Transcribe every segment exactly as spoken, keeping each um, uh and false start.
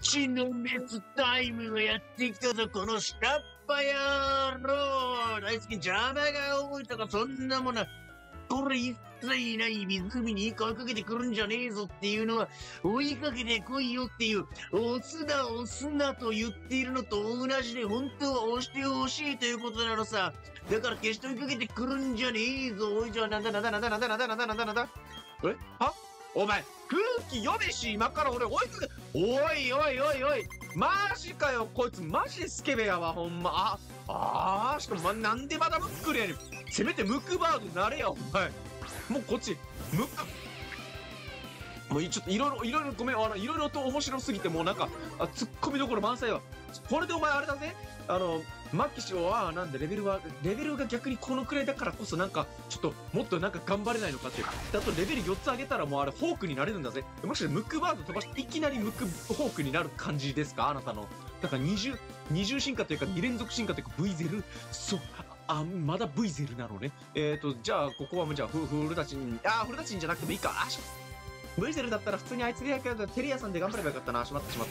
血の滅タイムがやってきたぞ、この下っ端野郎。大好き邪魔が多いとかそんなものは、これ一切ない湖に追いかけてくるんじゃねえぞっていうのは、追いかけてこいよっていう、押すな押すなと言っているのと同じで、本当は押してほしいということなのさ。だから決して追いかけてくるんじゃねえぞ。おい、じゃあなんだなんだなんだなんだなんだなんだなんだなんだえはお前、空気読めし、今から俺追いかけ、おいおいおいおい、マジかよ、こいつマジでスケベやわ、ほんま。あ、あー、しかも、ま、なんでまだムックルやねん。せめてムクバードなれや、お前。もうこっち、ムック、もうちょっといろいろ、いろいろごめん、あの、いろいろと面白すぎて、もうなんか、あ、ツッコミどころ満載は。これでお前あれだぜ、あの、マキシは、なんでレベルは、レベルが逆にこのくらいだからこそなんか、ちょっともっとなんか頑張れないのかっていう。だとレベルよっつ上げたらもうあれ、ホークになれるんだぜ。もしかしてムックバード飛ばしていきなりムックホークになる感じですかあなたの。だから二重、二重進化というか二連続進化というか ブイ ゼルそう。あ、まだ ブイ ゼルなのね。えーと、じゃあ、ここはもうじゃあ、フフルタチン、あー、フルタチンじゃなくてもいいか。あ、し ブイ ゼルだったら普通にあいつでやけど、テレ屋さんで頑張ればよかったな。しまったしまった。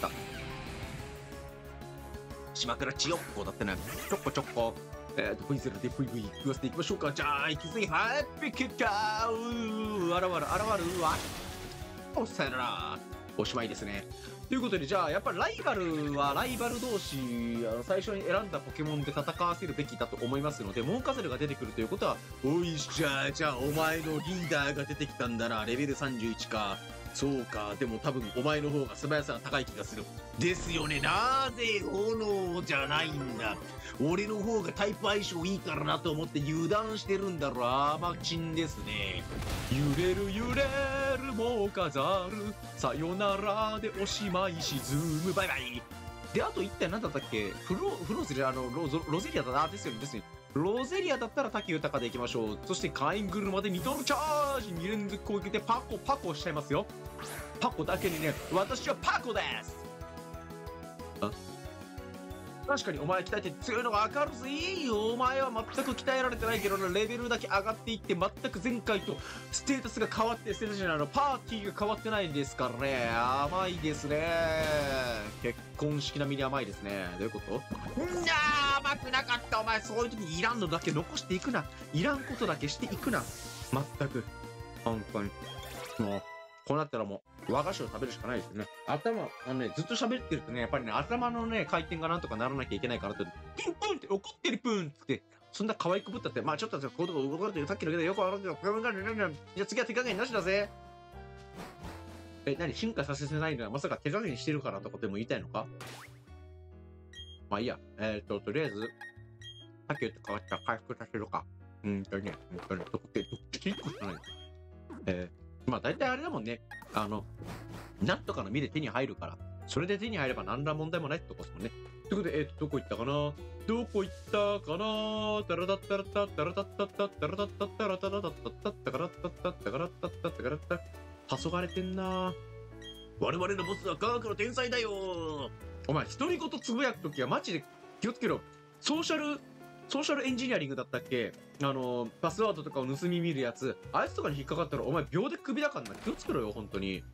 島倉千代子だってね、ちょこちょこ。えーと、ブイ ゼルで ブイブイ 食わせていきましょうか。じゃあ、行くぜ、ハッピーキッカーうー、あらわる、あらわる、わ。おさよなら。おしまいですね。ということで、じゃあ、やっぱりライバルはライバル同士、あの最初に選んだポケモンで戦わせるべきだと思いますので、モンカゼルが出てくるということは、おいし、じゃあ、じゃあ、お前のリーダーが出てきたんだな、レベルさんじゅういちか。そうか、でも多分お前の方が素早さが高い気がする。ですよね、なぜ炎じゃないんだ。俺の方がタイプ相性いいからなと思って油断してるんだろ、アーマチンですね。揺れる揺れるもう飾る。さよならでおしまい沈む。バイバイ。で、あと一体何だったっけフロ、フローゼリア、あの、ロロゼリアだな、ですよね、ですね。ロゼリアだったら滝豊でいきましょう。そして火炎車でニトロチャージに連続攻撃でパコパコしちゃいますよ。パコだけにね、私はパコです。あ確かにお前鍛えて強いのがわかるぜ。お前は全く鍛えられてないけどな、レベルだけ上がっていって全く前回とステータスが変わってステータスじゃないのパーティーが変わってないんですからね。甘いですね。結婚式並みに甘いですね。どういうことんなー甘くなかった。お前そういう時にいらんのだけ残していくな。いらんことだけしていくな。全く本当にもうこうなったらもう和菓子を食べるしかないですよね。頭、あのね、ずっと喋ってるとね、やっぱりね、頭のね、回転がなんとかならなきゃいけないからと、ピンポンって怒ってるプーンって、そんな可愛くぶったって、まあちょっとこういうとこ動かれてる、さっきのけどよくわかるけど、じゃあ次は手加減なしだぜ。え、何進化させてないのはまさか手加減してるからとかでも言いたいのかまあいいや。えっと、とりあえず、さっき言って変わった回復させるか。うんとね、うんとね、どこって、どっちいっこしかない。えー、まあ大体あれだもんね。あの、なんとかの実で手に入るから、それで手に入れば何ら問題もないってとこですもんね。ということで、えっ、ー、と、どこ行ったかなどこ行ったかなタラタッタラタッタラタッタッタッタラタッタッタラタラタッタッタッタカラッタッタッタカラッタッタッタカラッタッ黄昏れてんな我々のボスは科学の天才だよお前、独り言つぶやくときはマジで気をつけろ。ソーシャル、ソーシャルエンジニアリングだったっけあの、パスワードとかを盗み見るやつ。あいつとかに引っかかったらお前秒でクビだからな。気をつけろよ、本当に。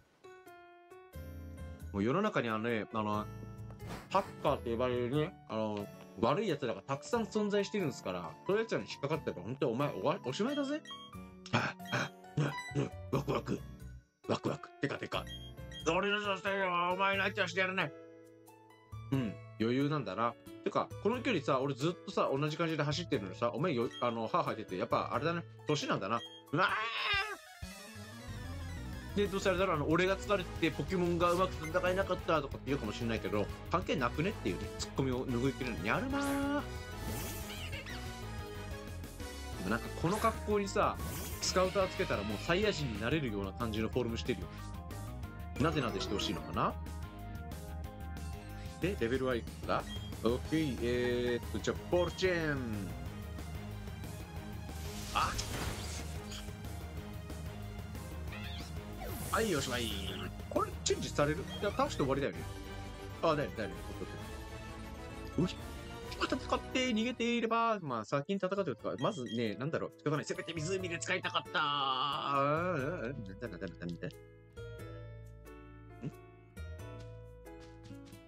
もう世の中にはね、あの、ハッカーと呼ばれるね、あの、悪い奴らがたくさん存在してるんですから、そういう奴らに引っかかったら本当にお前おわおしまいだぜ。ああ、うん、うん、ワクワク。ワクワク。てかてか。俺の女性はお前の相手はしてやらない。うん、余裕なんだな。てか、この距離さ、俺ずっとさ、同じ感じで走ってるのにさ、お前よ、あの、歯生えてて、やっぱあれだね、年なんだな。うわーで、どうせあれだろう、あの、俺が疲れてて、ポケモンがうまく戦えなかったとかって言うかもしれないけど、関係なくねっていうね、ツッコミを拭いてるのにやるなー。でもなんかこの格好にさ、スカウターつけたらもうサイヤ人になれるような感じのフォルムしてるよ。なでなでしてほしいのかなで、レベルはいくつだ ?OK、えーっと、じゃあ、ポルチェン。あはい、おしまい。これ、チェンジされるいや、倒して終わりだよね。あ、だよね、だよね。うひ戦って逃げていれば、まあ、先に戦ってるとか、まずね、なんだろう、仕方ない。せめて湖で使いたかったー。あー、なんだなんだなんだなんだ。ん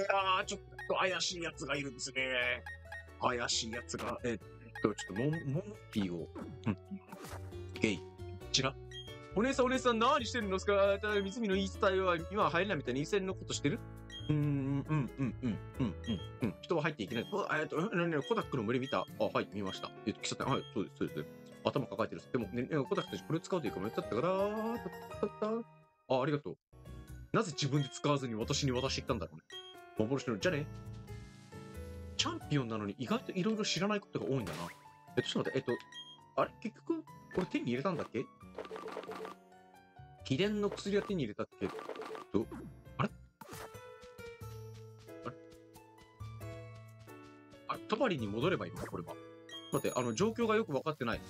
あー、ちょっと怪しいやつがいるんですね。怪しいやつが、えっと、ちょっとモン、モンピーを、うん。ゲイ。こちら。お姉さんお姉さん何してるんですか？湖の言い伝えは今は入れないみたいに以前のことしてる？うーん、うん、うん、うん、うん、うん、うん。人は入っていけない。あ、えっと、なになに、コダックの群れ見た？あ、はい、見ました。えっと、喫茶店。はい、そうです、そうです。頭抱えてる。でも、ね、コダックたちこれ使うというか、もうやっちゃったから、たったった。あ、ありがとう。なぜ自分で使わずに私に渡してきたんだろうね。幻の、じゃね。チャンピオンなのに意外といろいろ知らないことが多いんだな。えっと、ちょっと待って、えっと、あれ結局、これ手に入れたんだっけ？秘伝の薬は手に入れたっけど、あれあれあ、トバリに戻ればいいのかこれは。待って、あの、状況がよくわかってない。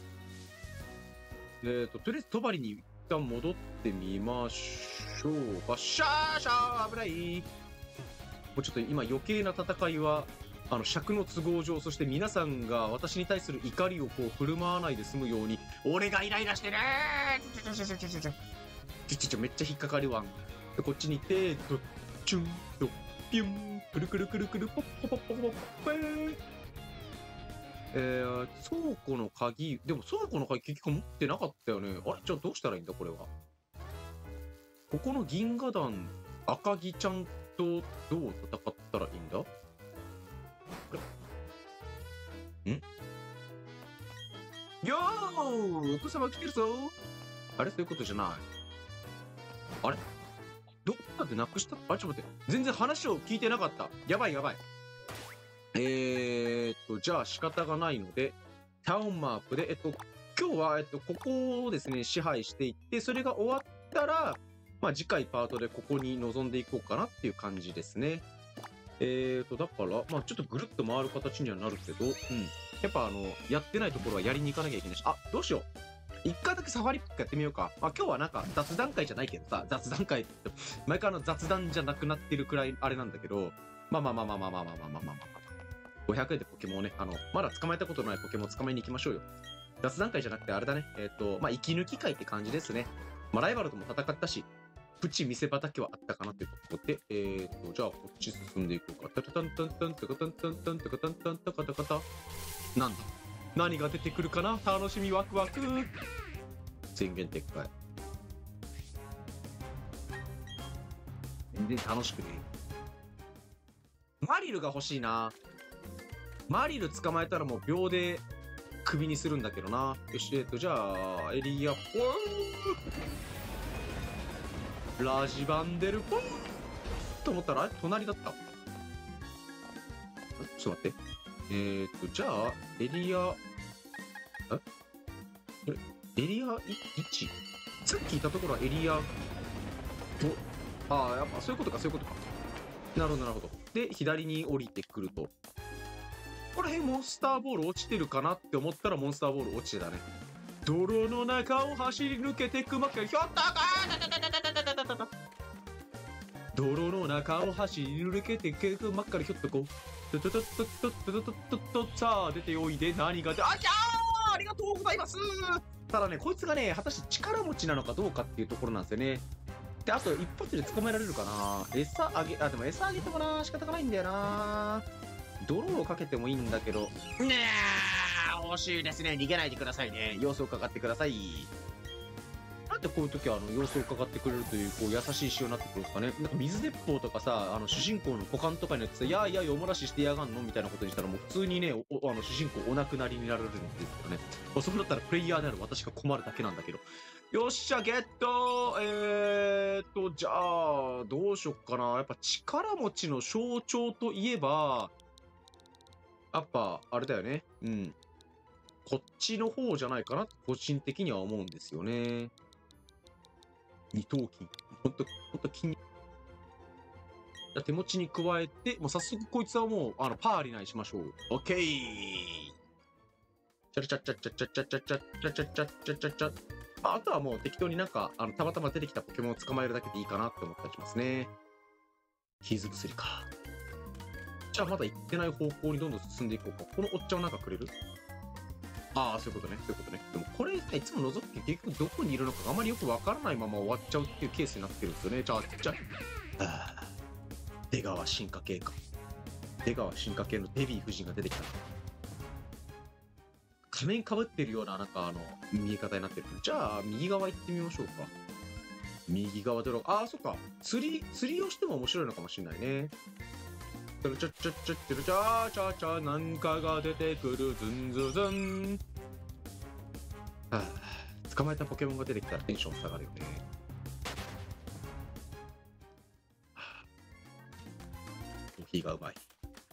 えーと、とりあえずトバリに一旦戻ってみましょうか。シャーシャー危ない。もうちょっと今余計な戦いは、あの、尺の都合上、そして皆さんが私に対する怒りをこう振る舞わないで済むように、俺がイライラしてねーちょちょちょちょちょちょちょちょちょめっちゃ引っかかるわん。で、こっちに行って、ドッチュン、ドッピュン、くるくるくるくる、ポッポポッポポッポー。えー、倉庫の鍵、でも倉庫の鍵結局持ってなかったよね。あれじゃあどうしたらいいんだこれは。ここの銀河団、赤木ちゃんとどう戦ったらいいんだ？あれ？ん？よー！お子様来てるぞ！あれそういうことじゃない。あれどっかでなくした？あれちょっと待って。全然話を聞いてなかった。やばいやばい。えーっと、じゃあ仕方がないので、タウンマープで、えっと、今日は、えっと、ここをですね、支配していって、それが終わったら、まあ次回パートでここに臨んでいこうかなっていう感じですね。えーと、だから、まあちょっとぐるっと回る形にはなるけど、うん。やっぱあの、やってないところはやりに行かなきゃいけないし、あ、どうしよう。一回だけサファリピックやってみようか。まあ今日はなんか雑談会じゃないけどさ、雑談会って、毎回あの雑談じゃなくなってるくらいあれなんだけど、まあまあまあまあまあまあまあまあまあまあまあ。ごひゃくえんでポケモンをね、あの、まだ捕まえたことないポケモンを捕まえに行きましょうよ。雑談会じゃなくてあれだね。えっと、まあ息抜き会って感じですね。まあライバルとも戦ったし、プチ見せ場だけはあったかなということで、えーと、じゃあこっち進んでいこうか。タタタンタンタンタカタンタンタンタカタンタンタカタカタ。なんだ何が出てくるかな楽しみワクワク。宣言撤回。全然楽しくねえ。マリルが欲しいな。マリル捕まえたらもう秒でクビにするんだけどな。よし、えっと、じゃあ、エリア、ポーンラジバンデル、ポーンと思ったら、あれ隣だった。ちょっと待って。えーっと、じゃあ、エリア、えエリアいち？ さっきいたところはエリアご。ああ、やっぱそういうことか、そういうことか。なるほど、なるほど。で、左に降りてくると。この辺モンスターボール落ちてるかなって思ったらモンスターボール落ちてたね。泥の中を走り抜けてくまかひょったかー泥の中を走り抜けてくまっかりひょっとこう。ととととととととととさあ出ておいで何がであきゃーありがとうございます。ただねこいつがね果たして力持ちなのかどうかっていうところなんですよね。であと一発で捕まえられるかな。餌あげあでも餌あげてもな仕方がないんだよな。泥をかけてもいいんだけどねえ惜しいですね。逃げないでくださいね。様子を伺ってください。なんでこういう時はあの様子を伺ってくれるというこう優しい仕様になってくるんですかね。なんか水鉄砲とかさあの主人公の股間とかによってさ「いやいやおもらししてやがんの?」みたいなことにしたらもう普通にねおあの主人公お亡くなりになられるんですからね。そうだったらプレイヤーである私が困るだけなんだけど。よっしゃゲットえーっとじゃあどうしよっかな。やっぱ力持ちの象徴といえばやっぱあれだよね。うんこっちの方じゃないかな個人的には思うんですよね。二頭筋。ほんと、ほんと筋。手持ちに加えて、もう早速こいつはもう、あの、パーリナにしましょう。オッケーチャチャチャチャチャチャチャチャチャチャチャチャチャチャ。あとはもう適当になんか、あの、たまたま出てきたポケモンを捕まえるだけでいいかなって思ったりしますね。傷薬か。じゃあまだ行ってない方向にどんどん進んでいこうか。このおっちゃんなんかくれる？ああ、そういうことね、そういうことね。でもこれ、いつも覗くと結局どこにいるのかあまりよくわからないまま終わっちゃうっていうケースになってるんですよね。じゃあ、じゃあ、 出川進化系か。出川進化系のデヴィ夫人が出てきた。仮面かぶってるような、なんかあの、見え方になってる。じゃあ、右側行ってみましょうか。右側ドラゴン。ああ、そっか。釣り、釣りをしても面白いのかもしれないね。ちゃちゃちゃちゃちゃちゃちゃちゃなんかが出てくる。ズンズズン。はあ、捕まえたポケモンが出てきたらテンション下がるよね。はあ、コーヒーがうまい。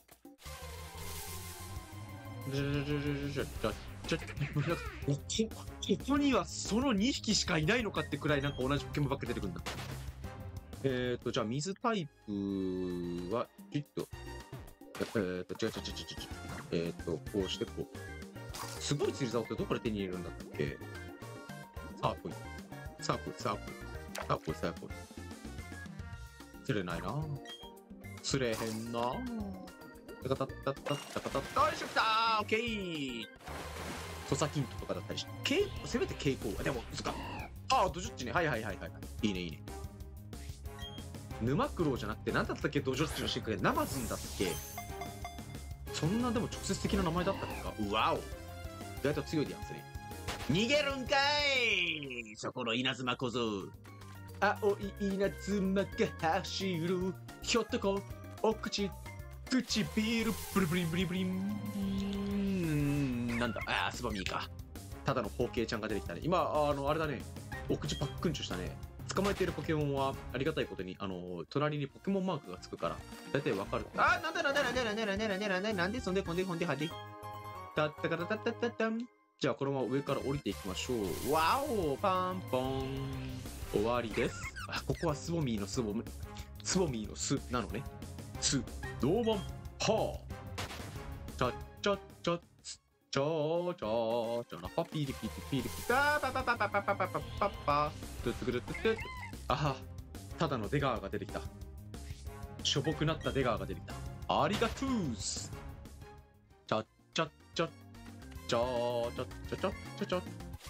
じゃじゃじゃじゃじゃじゃじゃここにはそのにひきしかいないのかってくらいなんか同じポケモンばっか出てくるんだ。えっと、じゃあ水タイプは、ちょっと、えっと、違う違う違う違う違う。えっと、こうしてこう。すごい釣り竿ってどこで手に入れるんだったっけ？さあ、来い。さあ、来い、さあ、来い。さあ、来い、さあ、来い。釣れないな。釣れへんな。タカタッタッタッタカタッタッ。よいしょ、来たー！オッケー！土佐金とかだったりして、せめて蛍光。でも、そっか。ああ、ドジョッチね。はいはいはいはい。いいね、いいね。沼九郎じゃなくて、なんだったっけ、ドジョッチのシークレナマズンだっけ。そんなでも直接的な名前だったっけか。うわお。意外と強いでやんすね。逃げるんかい、そこの稲妻小僧。青い稲妻が走る。ひょっとこ、お口、唇、ブリブリブリブリン。なんだ、ああ、スバミーか。ただの包茎ちゃんが出てきたね。今、あの、あれだね。お口パックンチュしたね。捕まえているポケモンはありがたいことに、あの、隣にポケモンマークがつくから、だいたいわかる。あ、なんだなんだなんだなんだなんだなんだなんだなんでそんでこんでこんではで。たったからたったったったん。じゃあ、このまま上から降りていきましょう。わお、パンポン。終わりです。あ、ここはスボミーのスボム。スボミーのスなのね。ス、ドーマン、はあ。ちゃっちゃっちゃっちゃーちゃーちゃなパピリピリピリピパパパパパパパパパパパトゥトゥクルトゥトゥ。ああ、ただの出川が出てきた。しょぼくなった出川が出てきた。ありがとうす。ちゃっちゃっちゃっちゃーちゃっちゃちゃっちゃちゃっ。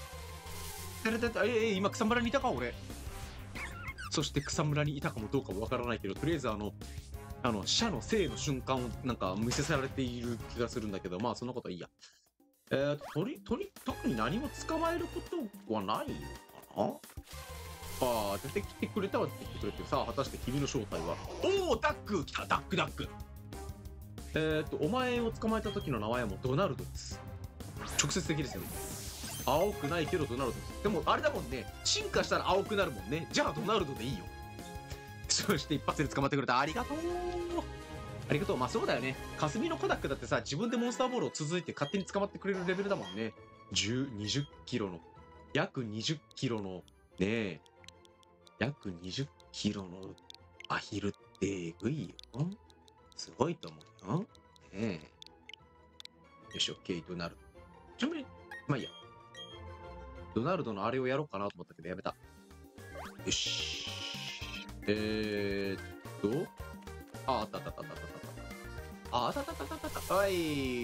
ええ、今草むらにいたか俺。そして草むらにいたかもどうかもわからないけど、とりあえずあのあの射の生の瞬間をなんか見せされている気がするんだけど、まあそんなことはいいや。えー、鳥、鳥、特に何も捕まえることはないのかな。ああ、出てきてくれたは出てきてくれてる。さあ、果たして君の正体は。おお、ダック来た、ダックダック。えーと、お前を捕まえた時の名前はもうドナルドです。直接的ですよね。青くないけどドナルドです。でも、あれだもんね。進化したら青くなるもんね。じゃあ、ドナルドでいいよ。そして一発で捕まってくれた。ありがとう。ありがとう。まあそうだよね。霞のコダックだってさ、自分でモンスターボールを続いて勝手に捕まってくれるレベルだもんね。じゅう、にじゅっキロの、約にじゅっキロの、ねえ、約にじゅっキロのアヒルってえぐいよ。すごいと思うよ。ねえ。よし、オッケー、ドナルド。ちなみに、まあいいや。ドナルドのあれをやろうかなと思ったけど、やめた。よし。えーっと、あ、あったあったあったあったあった。あ、あたたたたたた。はい。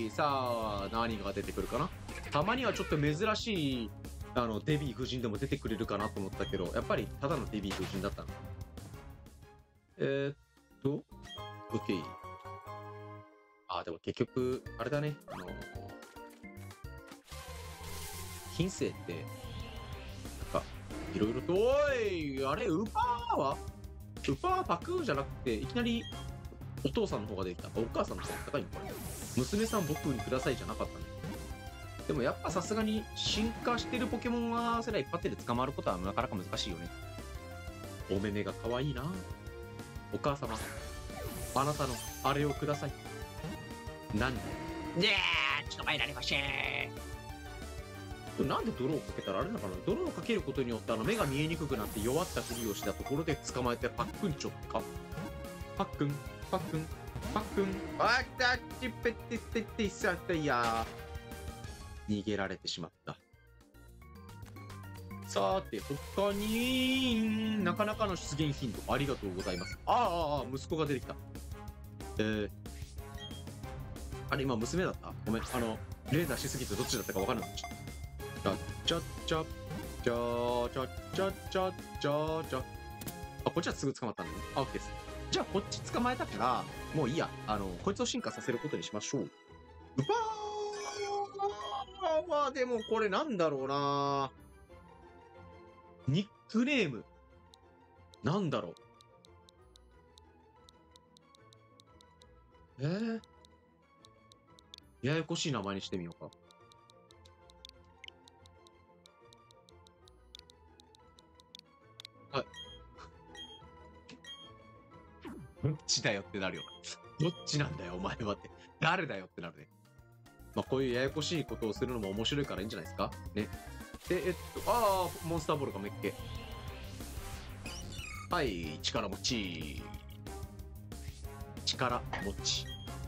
さあ、何が出てくるかな。たまにはちょっと珍しい、あの、デヴィ夫人でも出てくれるかなと思ったけど、やっぱりただのデヴィ夫人だったの。えー、っと、OK。あ、でも結局、あれだね。あのー、近世って、なんか、いろいろと、おい、あれ、ウーパーはウーパーパクーじゃなくて、いきなり、お父さんの方ができた。お母さんの方が高いのかな。娘さん僕にくださいじゃなかったね。でもやっぱさすがに進化してるポケモンはそれは一発で捕まることはなかなか難しいよね。お目目が可愛いな。お母様、あなたのあれをください。何で？ねえ、捕まえられません。なんで泥をかけたらあれなのかな。泥をかけることによってあの目が見えにくくなって弱ったふりをしたところで捕まえてパックンチョってか。パックン。パックン、パックン、あったっちぺってってってさったや逃げられてしまった。さて、他に、なかなかの出現頻度ありがとうございます。ああ、ああ、息子が出てきた。えー、あれ、今娘だった？ごめん、あの、レーダーしすぎてどっちだったか分からなかった。ちゃっちゃっちゃ、ちゃちゃちゃちゃちゃちゃ。あ、こっちはすぐ捕まったんだね。あ、オッケーです。 じゃあこっち捕まえたから、もういいや。あの、こいつを進化させることにしましょう。うわーまあでもこれなんだろうな。ニックネーム。なんだろう。えー、ややこしい名前にしてみようか。はい。どっちだよってなるよな。どっちなんだよ、お前はって。誰だよってなるね。まあ、こういうややこしいことをするのも面白いからいいんじゃないですかね。で、えっと、ああ、モンスターボールがめっけ。はい、力持ち。力持ち。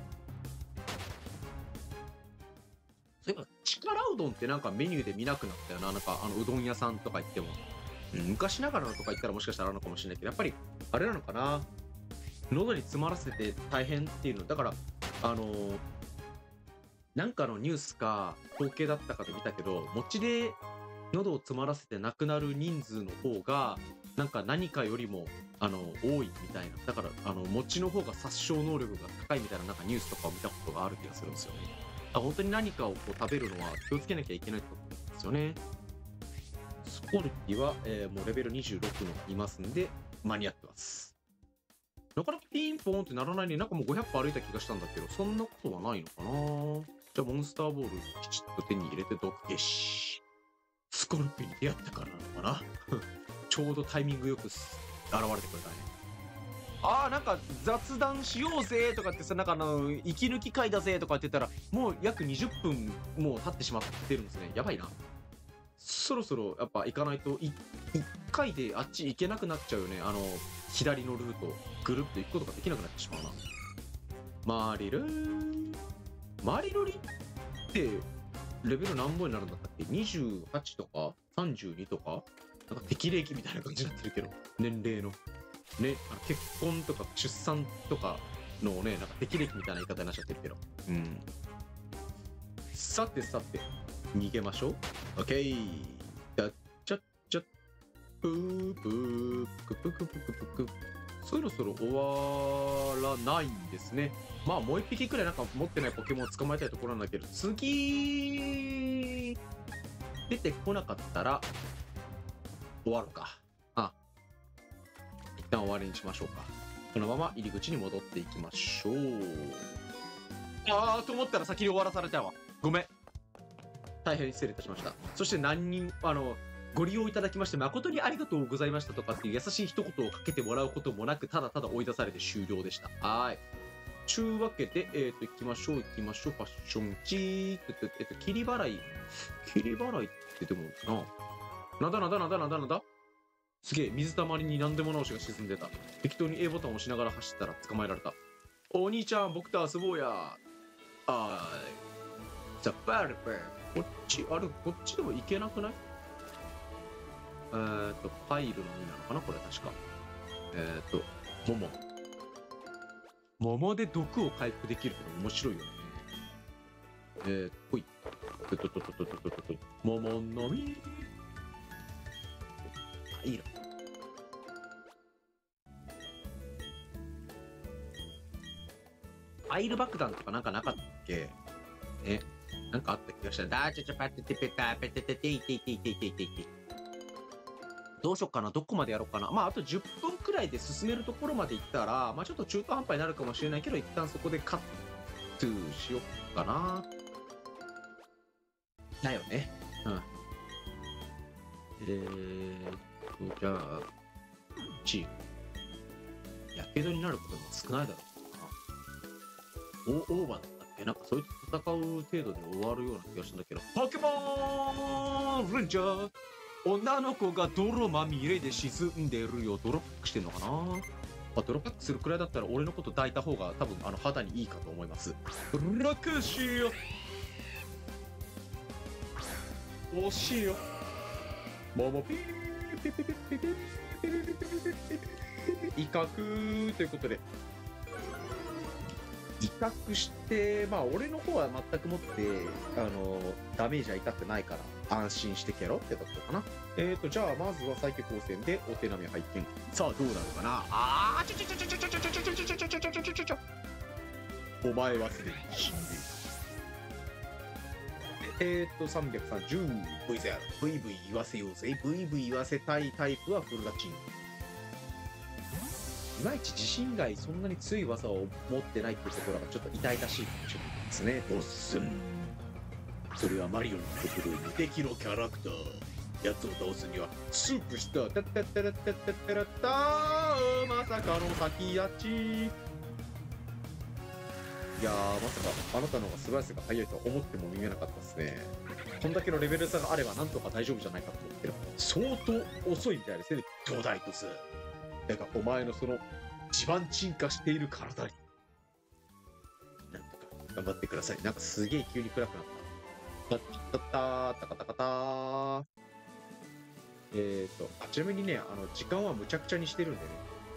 そういえば、力うどんってなんかメニューで見なくなったよな。なんか、あの、うどん屋さんとか行っても。うん昔ながらのとか行ったらもしかしたらあるのかもしれないけど、やっぱり、あれなのかな。喉に詰まらせて大変っていうの。だから、あのーなんかのニュースか統計だったかで見たけど、餅で喉を詰まらせて亡くなる人数の方が、なんか何かよりも、あの、多いみたいな。だから、あの、餅の方が殺傷能力が高いみたいな、なんかニュースとかを見たことがある気がするんですよね。あ、本当に何かをこう食べるのは気をつけなきゃいけないってことなんですよね。スコルピは、えーもうレベルにじゅうろくのいますんで、間に合ってます。なかなかピンポンってならないね。なんかもうごひゃっぽ歩いた気がしたんだけど、そんなことはないのかな。じゃあ、モンスターボールきちっと手に入れて毒消し。スコルピに出会ったからなのかなちょうどタイミングよく現れてくれたね。ああ、なんか雑談しようぜとかってさ、なんかあの、息抜き会だぜとかって言ったら、もう約にじゅっぷんもう経ってしまってるんですね。やばいな。そろそろやっぱ行かないと、いいっかいであっち行けなくなっちゃうよね。あの、左のルート、ぐるっと行くことができなくなってしまうな。マリルー。マリルリってレベル何本になるんだったっけ ?にじゅうはち とかさんじゅうにとかなんか適齢期みたいな感じになってるけど、年齢の。ね、あの結婚とか出産とかのね、なんか適齢期みたいな言い方になっちゃってるけど。うん。さてさて、逃げましょう。オッケー。だっちゃっちゃっ、ぷーぷー、ぷくぷくぷくぷく。そろそろ終わらないんですね。まあもう一匹くらいなんか持ってないポケモンを捕まえたいところなんだけど、次、出てこなかったら終わるか。あ、一旦終わりにしましょうか。このまま入り口に戻っていきましょう。あーと思ったら先に終わらされたわ。ごめん。大変失礼いたしました。そして何人、あの、ご利用いただきまして誠にありがとうございましたとかっていう優しい一言をかけてもらうこともなく、ただただ追い出されて終了でした。はーい。ちゅうわけで、えっ、と、行きましょう、行きましょう。ファッションチーって、えっと、切り払い。切り払いってでもな。なんだなんだなんだなんだなんだすげえ、水たまりに何でも直しが沈んでた。適当に A ボタンを押しながら走ったら捕まえられた。お兄ちゃん、僕と遊ぼうや。あーい。ザ・バルバー。こっち、あれ、こっちでも行けなくないえーっと、パイルの実なのかなこれ確か。えーっと、桃。桃で毒を回復できるっての面白いよね。えー、ほい。ととととととととと。桃の実。パイル。パイル爆弾とかなんかなかったっけえ、なんかあった気がした。だーちゃちゃパテテペタペテテテイテイテイテイテイテイテイ。どうしよっかな、どこまでやろうかな。まあ、あとじゅっぷんくらいで進めるところまで行ったら、まあ、ちょっと中途半端になるかもしれないけど、一旦そこでカットしよっかな。だよね。うん。えーと、じゃあ、チー。やけどになることも少ないだろうな。オーバーだったっけなんかそいつ戦う程度で終わるような気がしたんだけど。ポケモンレンジャー女の子が泥まみれで沈んでるよ。泥パックしてんのかな、まあ、泥パックするくらいだったら俺のこと抱いた方が多分あの肌にいいかと思います。楽しいよ。惜しいよ。ももピーピピピピピピピピピ威嚇ということで。威嚇して、まあ俺の方は全くもって、あの、ダメージは痛くないから。 安心してけろってとこかな。えーと、じゃあ、まずは最強光線でお手並み拝見。さあ、どうなるかな。あー、ちょちょちょちょちょちょちょちょちょちょちょちょちょちょちょちょちょ。お前はすでに死んでいる。えーと、さんびゃくさんじゅう。ブイゼロ。ブイブイ 言わせようぜ。ブイブイ 言わせたいタイプはフルダチン。いまいち自信以外そんなに強い技を持ってないってところがちょっと痛々しいかもしれないですね。おっすん。それはマリオのところに敵のキャラクター。やつを倒すにはスープしたタッタッタラッタッタッタラッターまさかの先立ち。いやー、まさかあなたの方が素早さが速いとは思っても見えなかったですね。こんだけのレベル差があればなんとか大丈夫じゃないかと思ってる。相当遅いみたいですね。巨大とさ。だがお前のその地盤沈下している体になんとか頑張ってください。なんかすげえ急に暗くなった。タッタッタータカタカター。えーと、あ、ちなみにね、あの、時間はむちゃくちゃにしてるんでね。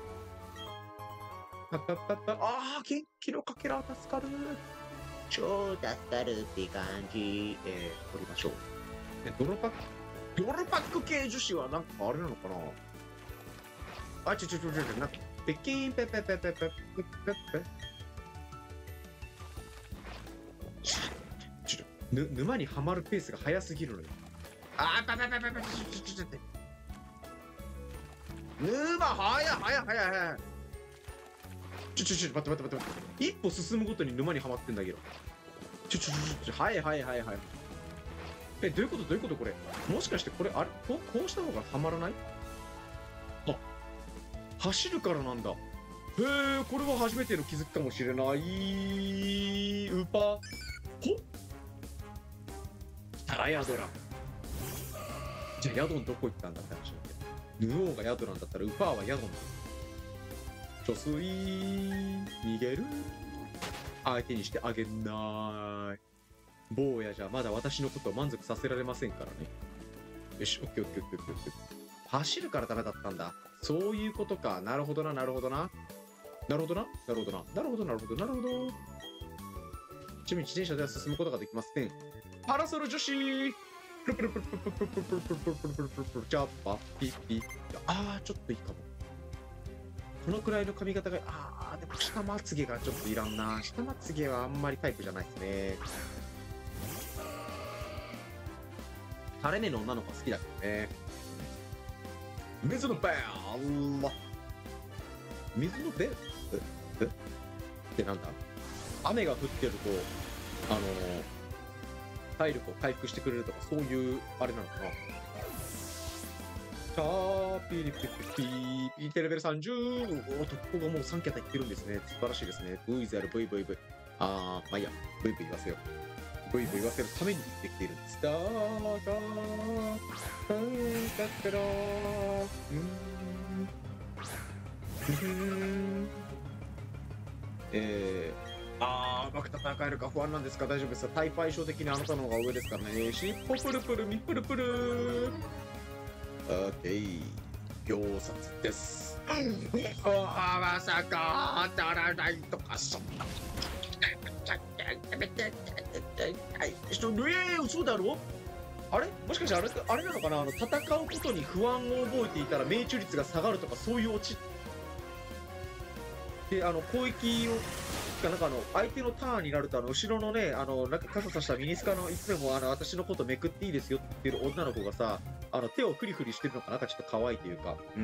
タッタッタッタ、あー、元気のかけら助かる。超助かるって感じ。えー、取りましょう。え、ドロパック、ドロパック系樹脂はなんかあれなのかな。あ、ちょちょちょちょちょ、なんか、ペキーンペペペペペペペペ。ちょっと、ぬ、沼にはまるペースが速すぎるのよ。あー、ペペペペペペ、ちょちょちょちょ。沼、速い速い速い速い。ちょちょちょ、待って待って待って待って。一歩進むごとに沼にはまってんだけど。ちょちょちょちょ、はいはいはいはい。え、どういうことどういうことこれ。もしかしてこれ、あれこう、こうした方がはまらない？あ、走るからなんだ。へえ、これは初めての気づきかもしれない。ウーパー。ほっ。あ、ヤドラン。じゃあヤドンどこ行ったんだって話だけど。ヌオーがヤドランだったらウーパーはヤドンだ。貯水逃げる。相手にしてあげない。坊やじゃまだ私のことを満足させられませんからね。よし、オッケーオッケーオッケーオッケーオッケー。走るからダメだったんだ。そういうことか。なるほどな、なるほどな。なるほどな、なるほどな。なるほど、なるほど、なるほど。ちなみに自転車では進むことができません。パラソル女子。プルプルプルプルプルプルプルプルプルプルプルプルプルプルジャッパピッピ。あー、ちょっといいかも。このくらいの髪型が、あー、でも下まつげがちょっといらんな。下まつげはあんまりタイプじゃないですね。垂れ目の女の子好きだけどね。水のベル。水のベル？え？え？ってなんだ？雨が降ってると、あのー、体力を回復してくれるとか、そういう、あれなのかな。さあ、ピリピリピリピリピリテレベルさんじゅう。お、特攻がもうさん桁いってるんですね。素晴らしいですね。ブイゼロ、ブイブイブイ。あー、まあいいや。ブイブイ言わせよう。ブイブイ言わせるためにできているんです。だーがー、だったらー、うーん。えー、あー、うまく戦えるか不安なんですか？大丈夫ですか？タイプ相性的にあなたの方が上ですからね。尻尾プルプル、ミプルプルー。オッケー。秒殺です。ああ、まさか当たらないとか、そんな。えー、嘘だろ？あれもしかしてあれ、あれなのかな、あの、戦うことに不安を覚えていたら命中率が下がるとか、そういうオチ。で、あの、攻撃を、なんかあの、相手のターンになると、あの、後ろのね、あの、なんか傘さしたミニスカのいつでも、あの、私のことめくっていいですよって言ってる女の子がさ、あの、手をフリフリしてるのかなんかちょっと可愛いというか、うん。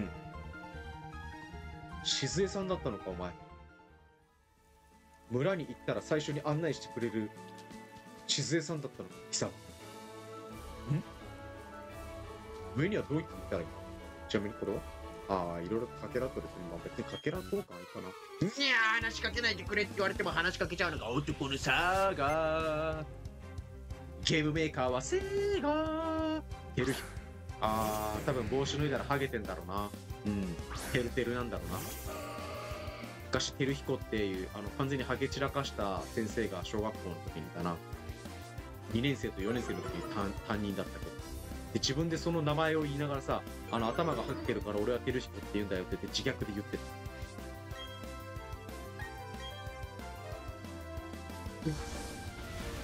静江さんだったのか、お前。村に行ったら最初に案内してくれる静江さんだったのか、貴様。ん？上にはどう言って言ったらいいの？ちなみにこれはああ、いろいろかけらとですね。まあ別にかけら効果あるかな。いやー、話しかけないでくれって言われても話しかけちゃうのが男のさが。ゲームメーカーはセーガー。テルヒ。あー、多分帽子脱いだらハゲてんだろうな。うん。テルテルなんだろうな。昔、テルヒコっていう、あの、完全にハゲ散らかした先生が小学校の時にいたな。にねん生とよねん生の時に担担任だったけど。で、自分でその名前を言いながらさ、あの、頭がハゲてるから俺はテルヒコって言うんだよって言って自虐で言ってた。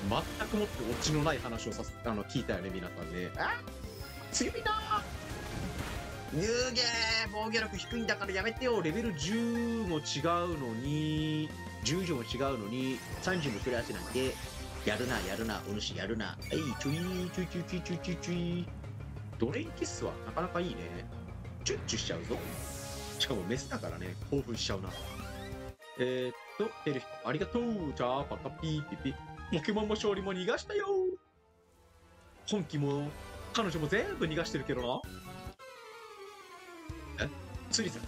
全くもってオチのない話をさせ、あの、聞いたよね、皆さんね。あ強いなーぬげー防御力低いんだからやめてよレベルじゅうも違うのに、じゅう以上も違うのに、さんじゅうもクラスなんて、やるな、やるな、お主やるな。はい、ちょいちょいちょいちょいちょいちょいちょい。ドレインキスはなかなかいいね。チュッチュしちゃうぞ。しかもメスだからね、興奮しちゃうな。えー、っと、テルヒコ、ありがとう。じゃあ、パカピーピピ。ポケモンも勝利も逃がしたよ。本気も、彼女も全部逃がしてるけどな。え釣り作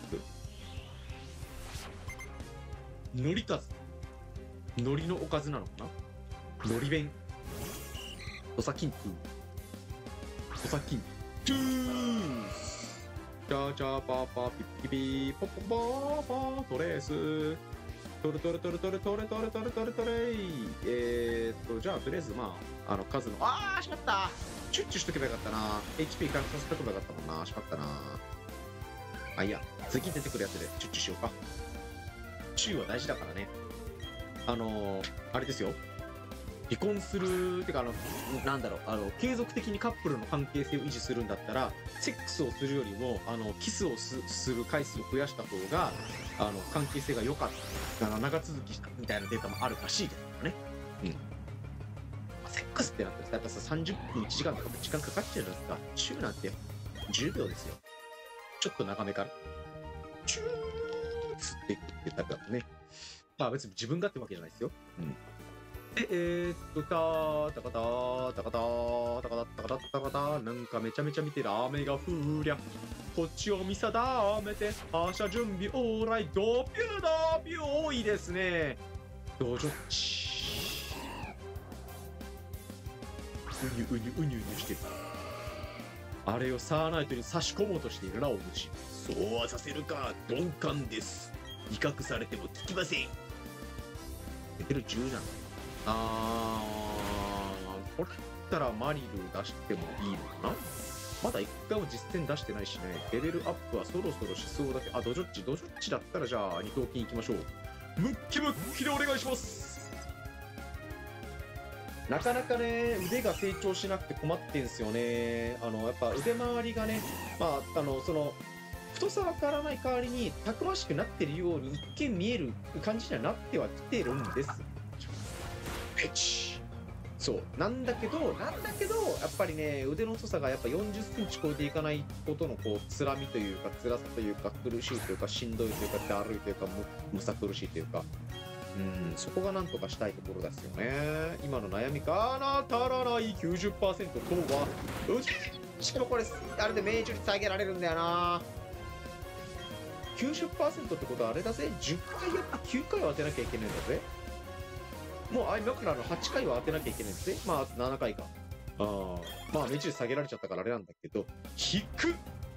のりかず。のりのおかずなのかなのり弁。おさきんトゥー。おさきんトゥース。チャーチャーパーパーピッピピーポッポッポーポートレース。トレトレトレトレトレトレトレトレトレイ。えーっと、じゃあとりあえずまあ、あの数の、あーしまったチュッチュしとけばよかったな。エイチピー 回復させとけばよかったもんな。しまったな。あ、いや、次出てくるやつでチュッチュしようか。チューは大事だからね。あのー、あれですよ。離婚する、てかあの、なんだろう、あの、継続的にカップルの関係性を維持するんだったら、セックスをするよりも、あの、キスを す, する回数を増やした方が、あの、関係性が良かった、あの長続きしたみたいなデータもあるらしいですからね。うん。セックスってなったらさ、やっぱさ、さんじゅっぷんいちじかんとか時間かかっちゃうじゃないですか。チューなんてじゅうびょうですよ。ちょっと長めから。チューッつっていくってタイプだったね。まあ別に自分がってわけじゃないですよ。うん。で、えー、っと、たー、たかたー、たかたー、たかた、たかた、たかた、なんかめちゃめちゃ見てる雨が降りゃ、こっちを見定めて、発射準備オーライ、ドピュードピュー多いですね。ドジョッチ。うにゅうにゅうにゅうにゅしてる。あれをサーナイトに差し込もうとしているな、お主。そうはさせるか、鈍感です。威嚇されても聞きません。レベルじゅうなの。あー、これだったらマリル出してもいいのかな。まだ一回も実践出してないしね。レベルアップはそろそろしそうだけど、あ、ドジョッチ、ドジョッチだったらじゃあ二頭筋行きましょう。ムッキムッキでお願いします。なかなかね、腕が成長しなくて困ってんすよね。あの、やっぱ腕回りがね、まあ、あの、その、太さは変わらない代わりに、たくましくなってるように一見見える感じにはなってはきてるんです。ペチそうなんだけどなんだけどやっぱりね腕の太さがやっぱよんじゅっセンチ超えていかないことのこうつらみというか辛さというか苦しいというかしんどいというかだるいというかむむさ苦しいというかうんそこがなんとかしたいところですよね。今の悩みかな足らない きゅうじゅっパーセント とはうちしかもこれあれで命中率下げられるんだよな。きゅうじゅっパーセント ってことはあれだぜじゅっかいやってきゅうかいは当てなきゃいけないんだぜ。もう今からのはちかいは当てなきゃいけないんですね。まあななかいか。ああ、まあ命中下げられちゃったからあれなんだけど、引く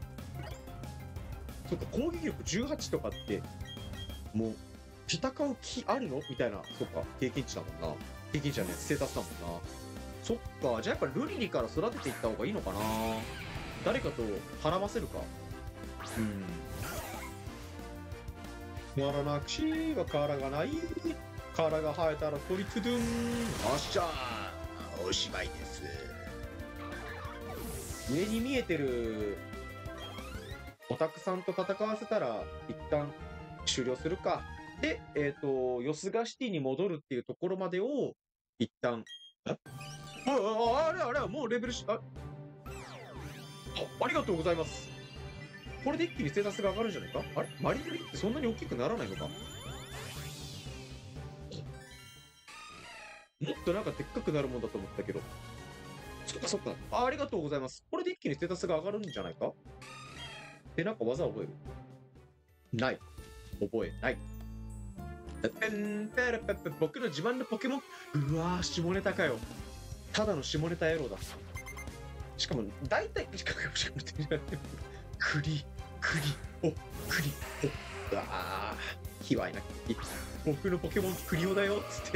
そっか、攻撃力じゅうはちとかって、もう、戦う気あるのみたいな、そっか、経験値だもんな。経験値じゃねえ、ステータスだもんな。そっか、じゃあやっぱルリリから育てていった方がいいのかな。誰かと絡ませるか。うん。やらなくしは殻がない。殻が生えたら取りつどん。おっしゃーおしまいです。上に見えてるオタクさんと戦わせたら一旦終了するか。で、えっ、ー、と、ヨスガシティに戻るっていうところまでを一旦。あああれあれもうレベルし、あ、あ、ありがとうございます。これで一気にステータスが上がるんじゃないか。あれマリルリってそんなに大きくならないのか。もっとなんかでっかくなるもんだと思ったけど。そっかそっか。あ、ありがとうございます。これで一気にステータスが上がるんじゃないか。で、なんか技覚えるない。覚えない。ペンペラペペ僕の自慢のポケモン。うわー、下ネタかよ。ただの下ネタ野郎だ。しかも、大体、しかも、しかも、クリ、クリ、お、クリ、お、うわー、卑猥な。僕のポケモンクリオだよ、つって。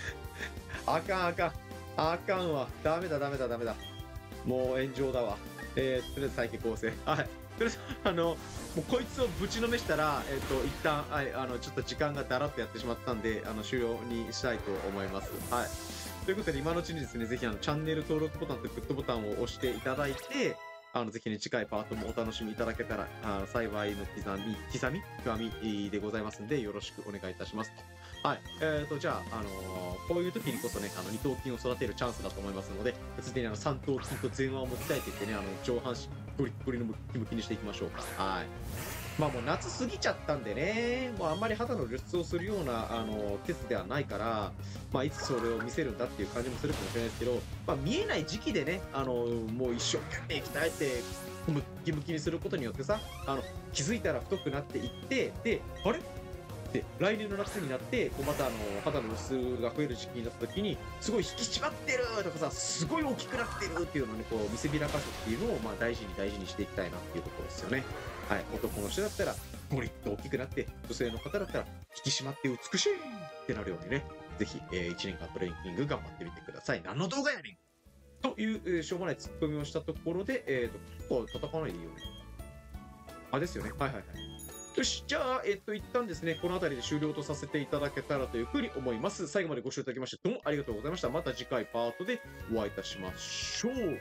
あかんあかん。あかんわ。ダメだダメだダメだ。もう炎上だわ。 えー、とりあえず再起構成。はい。とりあえず、あの、もうこいつをぶちのめしたら、えっ、と、一旦、はい、あの、ちょっと時間がだらっとやってしまったんで、あの、終了にしたいと思います。はい。ということで、今のうちにですね、ぜひ、あの、チャンネル登録ボタンとグッドボタンを押していただいて、あの、ぜひね、次回パートもお楽しみいただけたら、あの幸いの刻み、刻み極みでございますんで、よろしくお願いいたします。はい。えーと、じゃあ、あのーこういう時にこそね、あの、二頭筋を育てるチャンスだと思いますので、ついでにあの、三頭筋と前腕を鍛えていってね、あの、上半身、ゴリッゴリのムキムキにしていきましょうか。はい。まあもう夏過ぎちゃったんでね、もうあんまり肌の露出をするような、あの、テストではないから、まあいつそれを見せるんだっていう感じもするかもしれないですけど、まあ見えない時期でね、あの、もう一生懸命鍛えて、ムッキムキにすることによってさ、あの、気づいたら太くなっていって、で、あれで来年の夏になってこうまたあの肌の露出が増える時期になった時にすごい引き締まってるとかさすごい大きくなってるっていうのをねこう見せびらかすっていうのをまあ大事に大事にしていきたいなっていうところですよね。はい、男の人だったらゴリッと大きくなって女性の方だったら引き締まって美しいってなるようにねぜひ、えー、いちねんかんトレーニング頑張ってみてください。何の動画やねんという、えーしょうもないツッコミをしたところで、えー、と結構叩かないでいいよね。あですよね。はいはいはい。よし、じゃあ、えっと、一旦ですね、この辺りで終了とさせていただけたらというふうに思います。最後までご視聴いただきまして、どうもありがとうございました。また次回パートでお会いいたしましょう。ん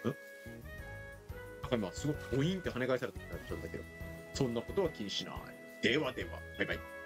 あ、今、すごくボインって跳ね返されてきたんだけど、そんなことは気にしない。ではでは、バイバイ。